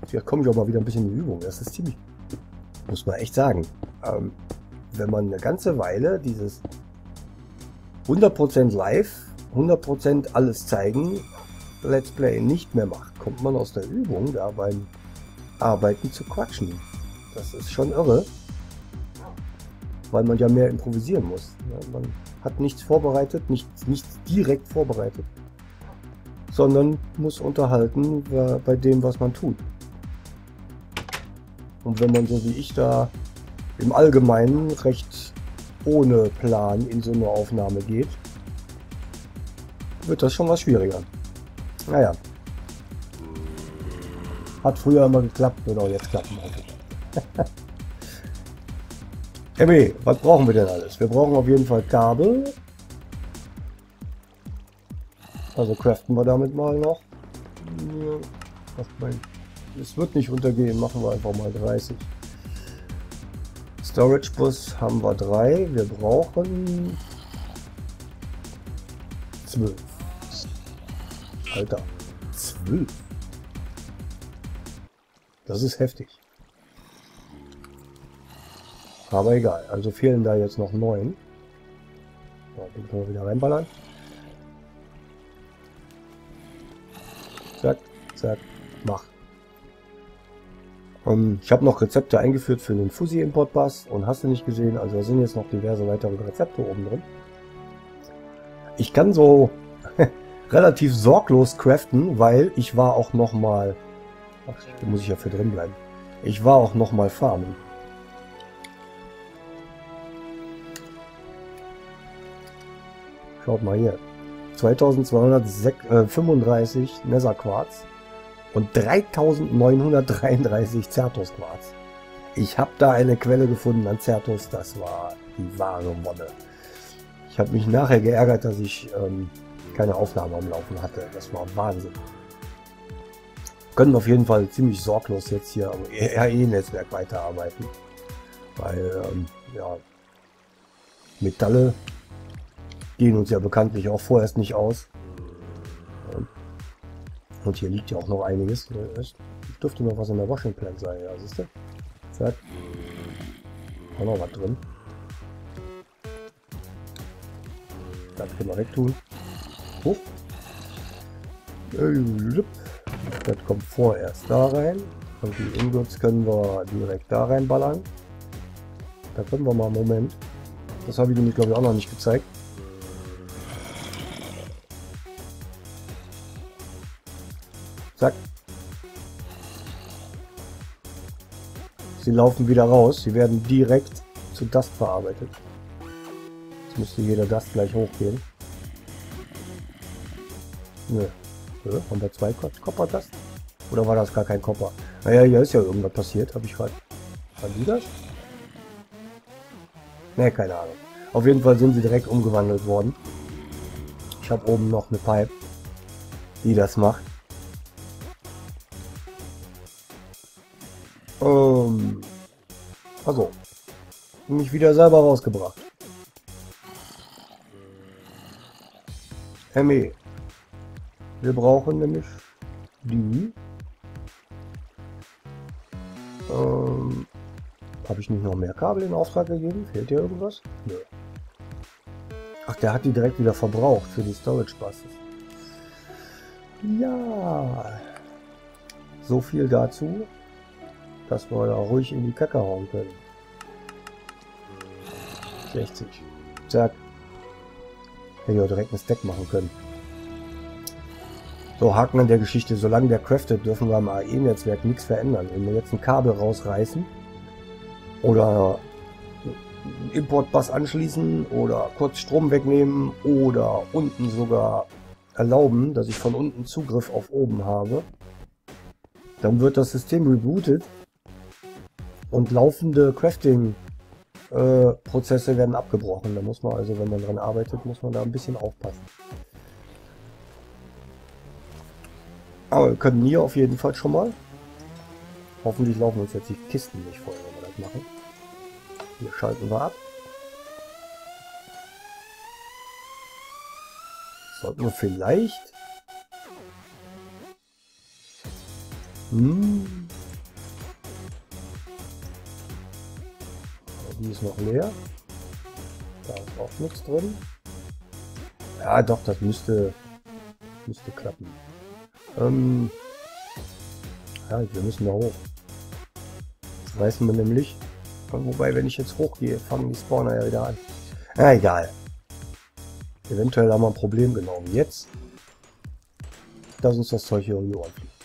Jetzt komme ich auch mal wieder ein bisschen in die Übung. Das ist ziemlich, muss man echt sagen. Wenn man eine ganze Weile dieses 100% live, 100% alles zeigen, Let's Play nicht mehr macht, kommt man aus der Übung da beim Arbeiten zu quatschen. Das ist schon irre, weil man ja mehr improvisieren muss. Man hat nichts vorbereitet, nichts direkt vorbereitet, sondern muss unterhalten bei dem, was man tut. Und wenn man so wie ich da im Allgemeinen recht ohne Plan in so eine Aufnahme geht, wird das schon was schwieriger. Naja. Hat früher immer geklappt, wird auch jetzt klappen. Emmy, was brauchen wir denn alles? Wir brauchen auf jeden Fall Kabel. Also craften wir damit mal noch. Es wird nicht untergehen, machen wir einfach mal 30. Storage Bus haben wir 3. Wir brauchen 12. Alter, 12. Das ist heftig. Aber egal, also fehlen da jetzt noch 9. So, den können wir wieder reinballern. Zack, zack, mach. Ich habe noch Rezepte eingeführt für den Fuzzy Import Bus und hast du nicht gesehen, also da sind jetzt noch diverse weitere Rezepte oben drin. Ich kann so relativ sorglos craften, weil ich war auch noch mal, da muss ich ja für drin bleiben, ich war auch noch mal farmen. Schaut mal hier, 2235 Nether Quarz und 3933 Zertus Quarz. Ich habe da eine Quelle gefunden an Zertus, das war die wahre Wonne. Ich habe mich nachher geärgert, dass ich keine Aufnahme am Laufen hatte. Das war Wahnsinn. Können auf jeden Fall ziemlich sorglos jetzt hier am RE-Netzwerk weiterarbeiten. Weil, ja, Metalle gehen uns ja bekanntlich auch vorerst nicht aus. Und hier liegt ja auch noch einiges. Es dürfte noch was in der Washing Plant sein, ja, siehst du? Zack. Auch noch was drin. Das können wir wegtun. Hoch. Das kommt vorerst da rein. Und die Ingots können wir direkt da reinballern. Da können wir mal, Moment. Das habe ich nämlich, glaube ich, auch noch nicht gezeigt. Zack. Sie laufen wieder raus. Sie werden direkt zu Dust verarbeitet. Jetzt müsste jeder Dust gleich hochgehen. Nö. Ja, haben wir 2 Copper Dust? Oder war das gar kein Copper? Naja, hier ist ja irgendwas passiert. Habe ich gerade... Waren die das? Ne, keine Ahnung. Auf jeden Fall sind sie direkt umgewandelt worden. Ich habe oben noch eine Pipe, die das macht. Also, mich wieder selber rausgebracht. ME. Wir brauchen nämlich die. Habe ich nicht noch mehr Kabel in Auftrag gegeben? Fehlt hier irgendwas? Nö. Ach, der hat die direkt wieder verbraucht für die Storage Buses. Ja. So viel dazu, dass wir da ruhig in die Kacke hauen können. 60. Zack. Hätte ich auch direkt ein Stack machen können. So, Haken an der Geschichte. Solange der craftet, dürfen wir am AE-Netzwerk nichts verändern. Wenn wir jetzt ein Kabel rausreißen oder einen Import-Bus anschließen oder kurz Strom wegnehmen oder unten sogar erlauben, dass ich von unten Zugriff auf oben habe, dann wird das System rebootet und laufende Crafting-Prozesse werden abgebrochen. Da muss man also, wenn man dran arbeitet, muss man da ein bisschen aufpassen. Aber wir können hier auf jeden Fall schon mal. Hoffentlich laufen uns jetzt die Kisten nicht voll, wenn wir das machen. Hier schalten wir ab. Sollten wir vielleicht ist noch leer. Da ist auch nichts drin. Ja, doch, das müsste klappen. Ja, wir müssen da hoch. Das reißen wir nämlich. Wobei, wenn ich jetzt hochgehe, fangen die Spawner ja wieder an. Ja, egal. Eventuell haben wir ein Problem, genau wie jetzt. Dass uns das Zeug hier um die Ohren fliegt.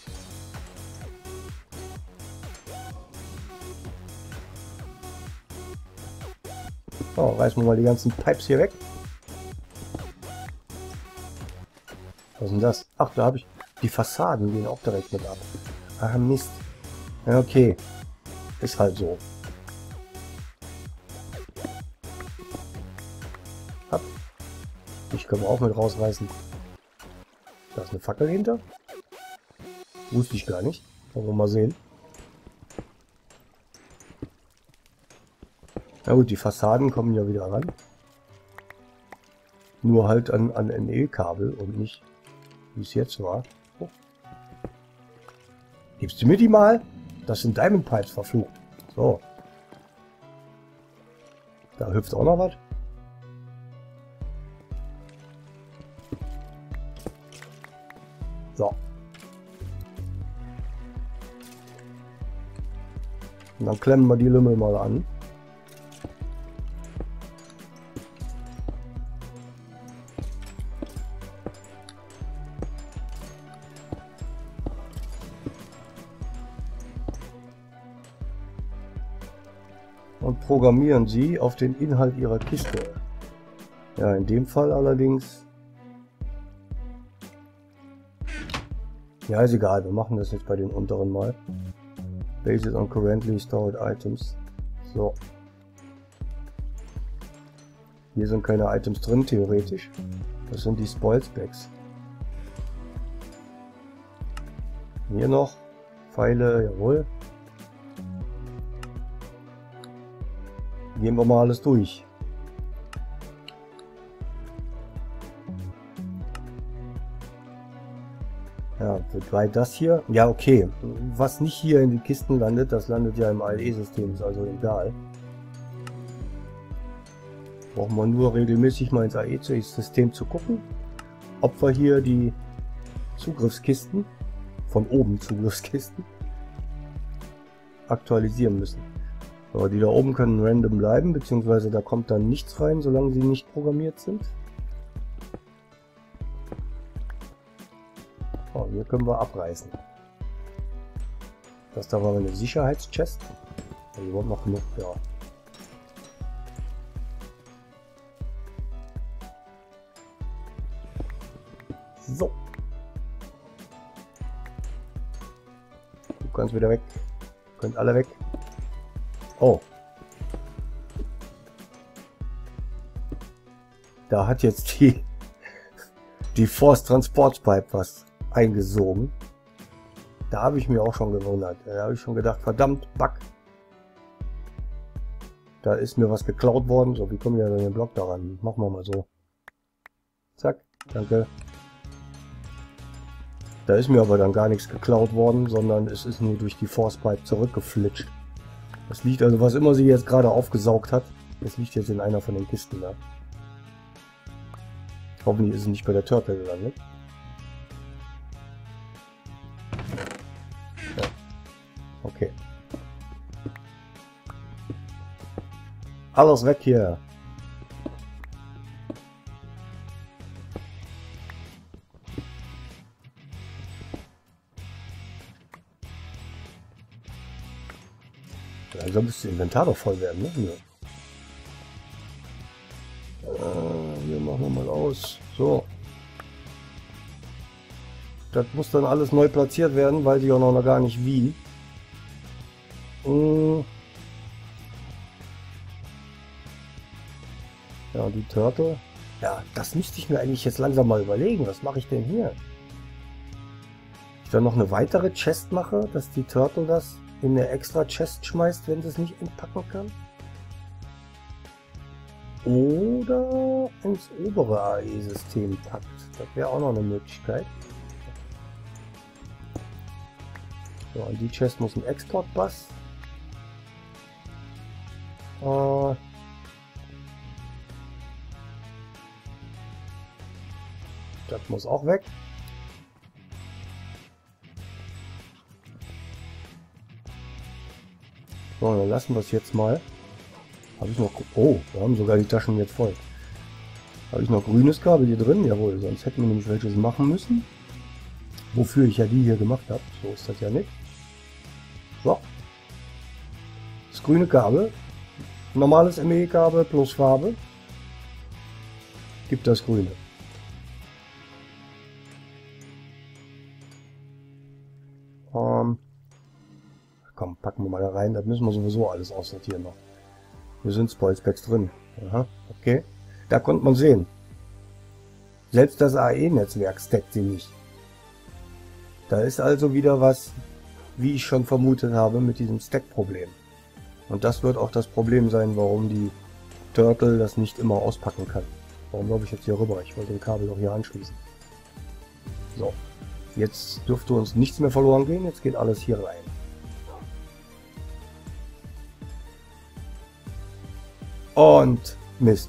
So, reißen wir mal die ganzen Pipes hier weg. Was ist denn das? Ach, da habe ich... Die Fassaden gehen auch direkt mit ab. Ah, Mist. Ja, okay. Ist halt so. Ab. Ich kann auch mit rausreißen. Da ist eine Fackel hinter. Wusste ich gar nicht. Wollen wir mal sehen. Na gut, die Fassaden kommen ja wieder ran. Nur halt an NE-Kabel und nicht, wie es jetzt war. Oh. Gibst du mir die mal? Das sind Diamond Pipes, verflucht. So. Da hüpft auch noch was. So. Und dann klemmen wir die Lümmel mal an. Und programmieren sie auf den Inhalt ihrer Kiste. Ja, in dem Fall allerdings... Ja, ist egal, wir machen das jetzt bei den unteren mal. Based on currently stored items. So. Hier sind keine Items drin, theoretisch. Das sind die Spoil Specs. Hier noch Pfeile, jawohl. Gehen wir mal alles durch. Ja, wobei das hier... Ja, okay. Was nicht hier in die Kisten landet, das landet ja im ALE-System, ist also egal. Brauchen wir nur regelmäßig mal ins AE-System zu gucken, ob wir hier die Zugriffskisten, von oben Zugriffskisten, aktualisieren müssen. Aber die da oben können random bleiben, beziehungsweise da kommt dann nichts rein, solange sie nicht programmiert sind. Oh, hier können wir abreißen. Das da war eine Sicherheitschest. Hier war noch genug, ja. So. Du kannst wieder weg. Könnt alle weg. Oh. Da hat jetzt die Force Transport Pipe was eingesogen. Da habe ich mir auch schon gewundert. Da habe ich schon gedacht, verdammt, Bug. Da ist mir was geklaut worden. So, wie kommen wir an den Block daran? Machen wir mal so. Zack, danke. Da ist mir aber dann gar nichts geklaut worden, sondern es ist nur durch die Force Pipe zurückgeflitscht. Das liegt also, was immer sie jetzt gerade aufgesaugt hat, das liegt jetzt in einer von den Kisten da. Hoffentlich ist es nicht bei der Turtle gelandet. Ja. Okay. Alles weg hier. Langsam müsste das Inventar doch voll werden, ne? Hier. Hier machen wir mal aus. So. Das muss dann alles neu platziert werden, weiß ich auch noch gar nicht wie. Ja, die Turtle. Ja, das müsste ich mir eigentlich jetzt langsam mal überlegen. Was mache ich denn hier? Ich dann noch eine weitere Chest mache, dass die Turtle das in eine extra Chest schmeißt, wenn sie es nicht entpacken kann. Oder ins obere AE-System packt. Das wäre auch noch eine Möglichkeit. So, an die Chest muss ein Export-Bus. Äh, das muss auch weg. So, dann lassen wir es jetzt mal. Habe ich noch... Oh, wir haben sogar die Taschen jetzt voll. Habe ich noch grünes Kabel hier drin? Jawohl, sonst hätten wir nämlich welches machen müssen. Wofür ich ja die hier gemacht habe. So ist das ja nicht. So. Das grüne Kabel. Normales ME-Kabel plus Farbe. Gibt das grüne. Komm, packen wir mal da rein. Das müssen wir sowieso alles aussortieren noch. Hier sind Spoilspecs drin. Aha, okay. Da konnte man sehen. Selbst das AE-Netzwerk stackt sie nicht. Da ist also wieder was, wie ich schon vermutet habe, mit diesem Stack-Problem. Und das wird auch das Problem sein, warum die Turtle das nicht immer auspacken kann. Warum laufe ich jetzt hier rüber? Ich wollte den Kabel doch hier anschließen. So. Jetzt dürfte uns nichts mehr verloren gehen. Jetzt geht alles hier rein. Und Mist.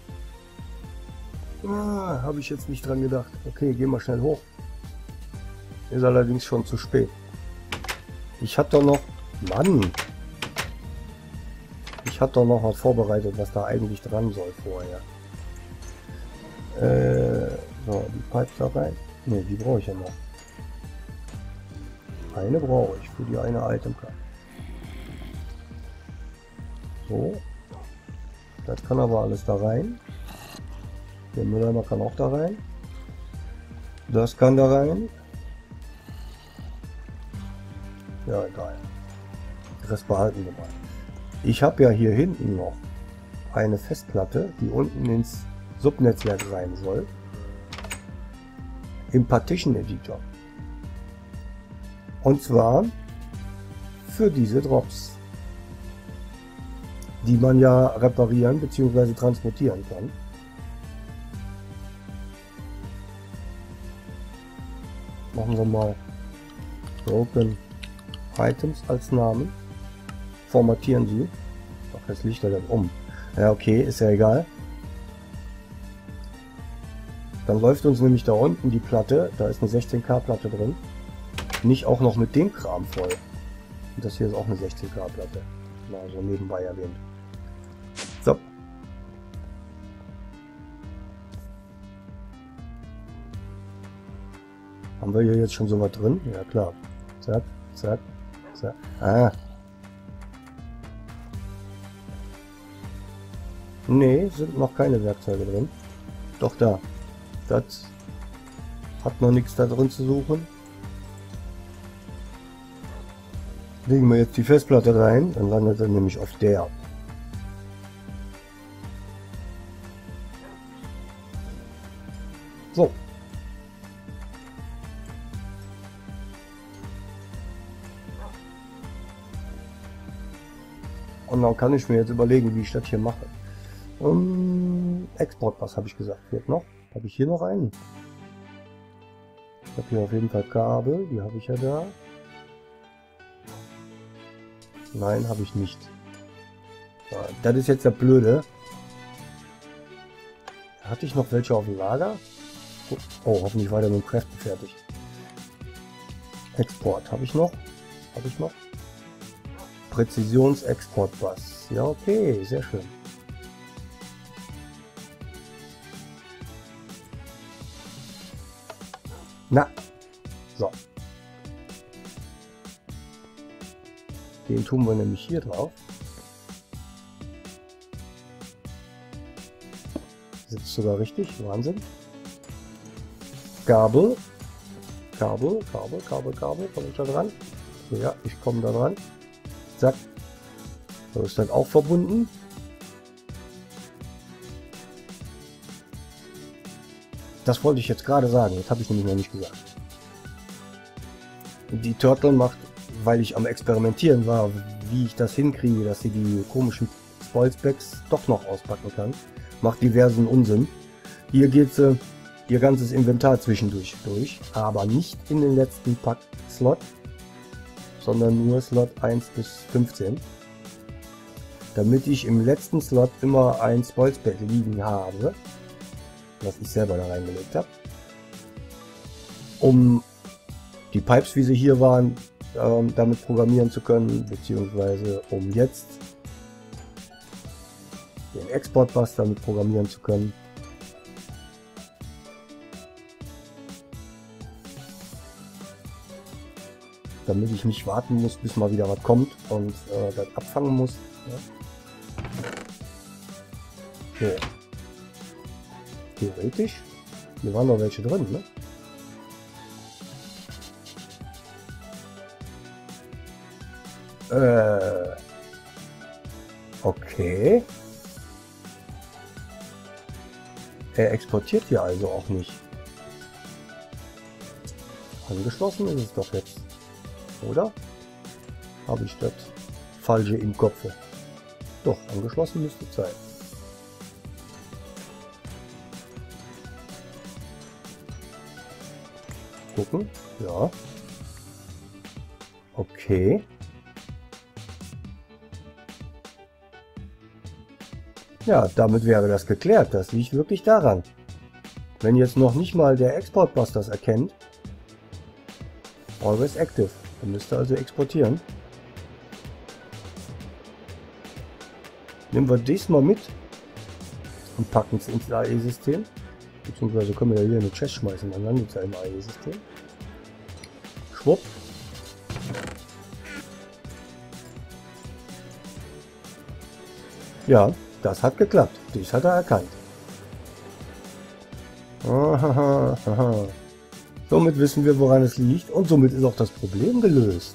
Habe ich jetzt nicht dran gedacht. Okay, gehen wir schnell hoch. Ist allerdings schon zu spät. Ich hatte doch noch... Mann! Ich hatte doch noch was vorbereitet, was da eigentlich dran soll vorher. So, die Pipes da rein. Ne, die brauche ich ja noch. Eine brauche ich für die eine Itemcard. So. Das kann aber alles da rein. Der Mülleimer kann auch da rein. Das kann da rein. Ja, egal. Das behalten wir mal. Ich habe ja hier hinten noch eine Festplatte, die unten ins Subnetzwerk rein soll. Im Partition Editor. Und zwar für diese Drops, die man ja reparieren bzw. transportieren kann. Machen wir mal Broken Items als Namen. Formatieren sie. Doch, jetzt liegt er dann um. Ja, okay, ist ja egal. Dann läuft uns nämlich da unten die Platte, da ist eine 16K Platte drin, nicht auch noch mit dem Kram voll. Und das hier ist auch eine 16K Platte. Mal so nebenbei erwähnt. So. Haben wir hier jetzt schon so was drin? Ja klar. Zack, zack, zack. Ah. Nee, sind noch keine Werkzeuge drin. Doch da. Das hat noch nichts da drin zu suchen. Legen wir jetzt die Festplatte rein, dann landet er nämlich auf der. So. Und dann kann ich mir jetzt überlegen, wie ich das hier mache. Export, was habe ich gesagt? Fehlt noch. Habe ich hier noch einen? Ich habe hier auf jeden Fall Kabel, die habe ich ja da. Nein, habe ich nicht. Ja, das ist jetzt der Blöde. Hatte ich noch welche auf dem Lager? Oh, hoffentlich war der mit dem Craften fertig. Export habe ich noch? Habe ich noch? Präzisions-Export-Bus. Ja, okay, sehr schön. Na, so. Den tun wir nämlich hier drauf. Sitzt sogar richtig, Wahnsinn. Kabel. Kabel, Kabel, Kabel, Kabel. Komme ich da dran? Ja, ich komme da dran. Zack. So ist das auch verbunden. Das wollte ich jetzt gerade sagen, das habe ich nämlich noch nicht gesagt. Die Turtle macht, weil ich am Experimentieren war, wie ich das hinkriege, dass sie die komischen Spoilspecs doch noch auspacken kann, macht diversen Unsinn. Hier geht sie ihr ganzes Inventar zwischendurch durch, aber nicht in den letzten Pack-Slot, sondern nur Slot 1 bis 15. damit ich im letzten Slot immer ein Spoilsbett liegen habe, was ich selber da reingelegt habe, um die Pipes, wie sie hier waren, damit programmieren zu können, beziehungsweise um jetzt den Export-Bus damit programmieren zu können. Damit ich nicht warten muss, bis mal wieder was kommt und das abfangen muss. Ja. So. Theoretisch. Hier waren noch welche drin, ne? Okay. Er exportiert hier also auch nicht. Angeschlossen ist es doch jetzt. Oder? Habe ich das Falsche im Kopf? Doch, angeschlossen müsste es sein. Gucken. Ja. Okay. Ja, damit wäre das geklärt. Das liegt wirklich daran. Wenn jetzt noch nicht mal der Export-Bus das erkennt, always active. Dann müsst ihr also exportieren. Nehmen wir das mal mit und packen es ins AE-System. Beziehungsweise können wir ja hier eine Chest schmeißen, dann landet es ja im AE-System. Schwupp. Ja, das hat geklappt. Das hat er erkannt. Aha. Somit wissen wir, woran es liegt, und somit ist auch das Problem gelöst.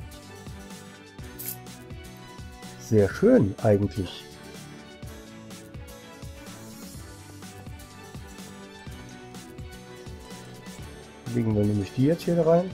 Sehr schön eigentlich. Legen wir nämlich die jetzt hier rein.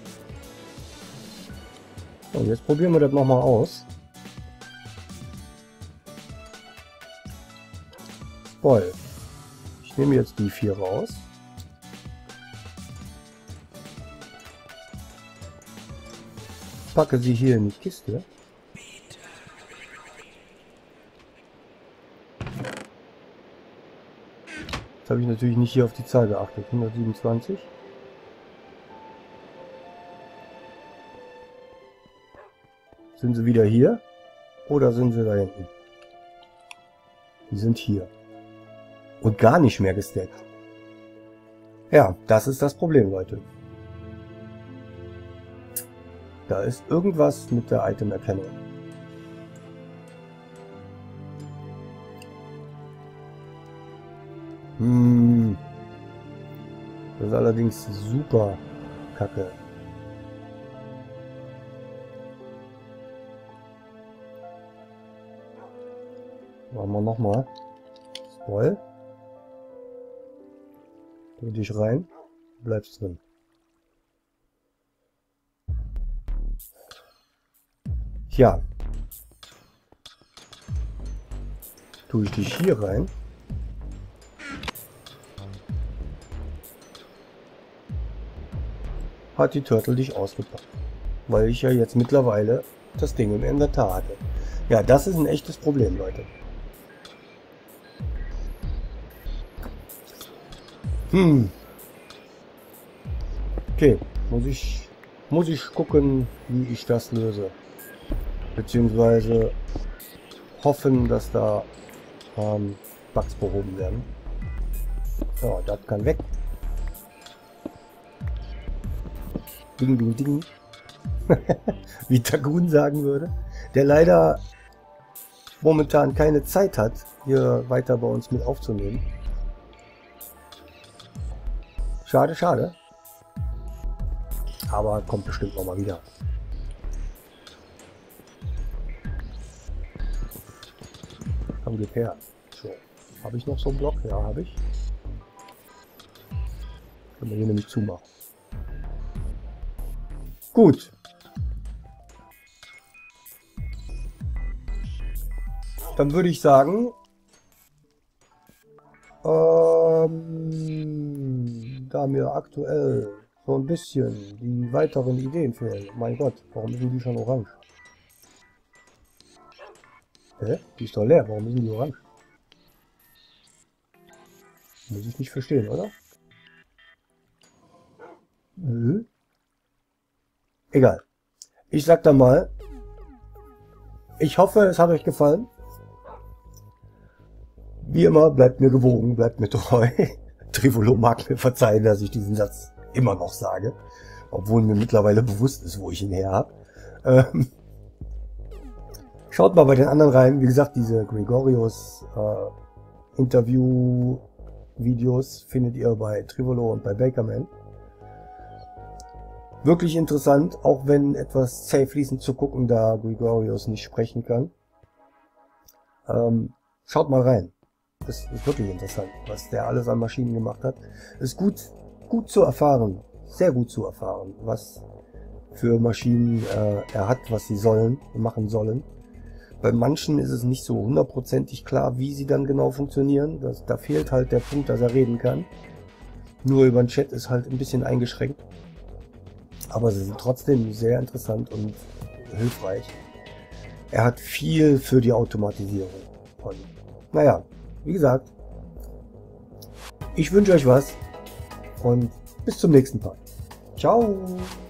Und jetzt probieren wir das nochmal aus. Spoil. Ich nehme jetzt die 4 raus. Packe sie hier in die Kiste. Jetzt habe ich natürlich nicht hier auf die Zahl geachtet. 127. Sind sie wieder hier? Oder sind sie da hinten? Die sind hier. Und gar nicht mehr gestackt. Ja, das ist das Problem, Leute. Da ist irgendwas mit der Item-Erkennung. Das ist allerdings super kacke. Machen wir nochmal. Spoil. Tu dich rein. Bleibst drin. Tja. Tue ich dich hier rein. Hat die Turtle dich ausgepackt. Weil ich ja jetzt mittlerweile das Ding im Inventar hatte. Ja, das ist ein echtes Problem, Leute. Okay, muss ich gucken, wie ich das löse. Beziehungsweise hoffen, dass da Bugs behoben werden. So, das kann weg. Ding, ding, ding. Wie Tagun sagen würde. Der leider momentan keine Zeit hat, hier weiter bei uns mit aufzunehmen. Schade, schade. Aber kommt bestimmt noch mal wieder. Komm, gib her. So. Habe ich noch so einen Block? Ja, habe ich. Können wir hier nämlich zumachen. Gut. Dann würde ich sagen, da mir aktuell so ein bisschen die weiteren Ideen fehlen. Mein Gott, warum sind die schon orange? Hä? Die ist doch leer. Warum ist die orange? Muss ich nicht verstehen, oder? Egal. Ich sag dann mal, ich hoffe, es hat euch gefallen. Wie immer, bleibt mir gewogen, bleibt mir treu. Trivolo mag mir verzeihen, dass ich diesen Satz immer noch sage. Obwohl mir mittlerweile bewusst ist, wo ich ihn her habe. Schaut mal bei den anderen rein. Wie gesagt, diese Gregorius Interview-Videos findet ihr bei Trivolo und bei Bakerman. Wirklich interessant, auch wenn etwas zäh fließend zu gucken, da Gregorius nicht sprechen kann. Schaut mal rein. Das ist wirklich interessant, was der alles an Maschinen gemacht hat. Ist gut zu erfahren, sehr gut zu erfahren, was für Maschinen er hat, was sie machen sollen. Bei manchen ist es nicht so hundertprozentig klar, wie sie dann genau funktionieren. Da fehlt halt der Punkt, dass er reden kann. Nur über den Chat ist halt ein bisschen eingeschränkt. Aber sie sind trotzdem sehr interessant und hilfreich. Er hat viel für die Automatisierung. Und naja, wie gesagt, ich wünsche euch was und bis zum nächsten Part. Ciao!